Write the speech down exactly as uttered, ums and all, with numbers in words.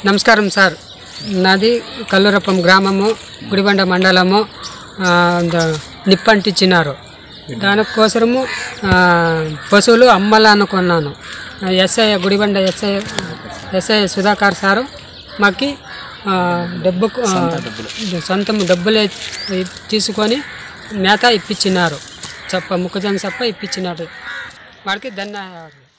నమస్కారం సార్. నాది కల్లూరప్పం గ్రామము, గుడిబండ మండలము. నిప్పంటించినారు. దానికోసము పశువులు అమ్మాలనుకున్నాను. SI Gudibanda SI SI Sudhakar సారు మాకు డబ్బు సొంతం డబ్బులే తీసుకొని మేత ఇప్పించినారు. చెప్ప మొక్కజొన్న చెప్ప ఇప్పించినారు. వాడికి ధన్యవాదాలు.